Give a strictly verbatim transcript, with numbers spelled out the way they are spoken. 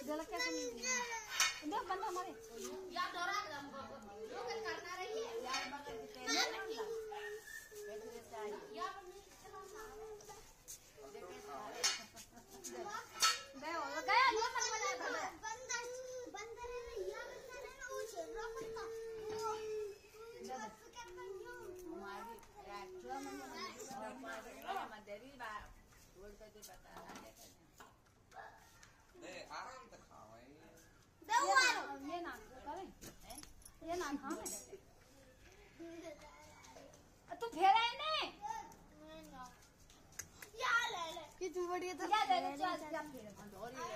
जल कैसे इंदर बंदा हमारे यार डरा हमको लोग करना रही है यार मगर कितने बैठे रहता है यार देखे सारे गए हो गया ये मन में बंदर बंदर है ना यार बंदर है ना वो चल रहा पत्ता वो हमारी एक्चुअल में मदरी बा बोल के पता है नहीं आराम से खाओ ये ना करें ये ना खाओ तू फेरा है ने या ले ले कितनी बड़ी है तो क्या दे चल जा फेर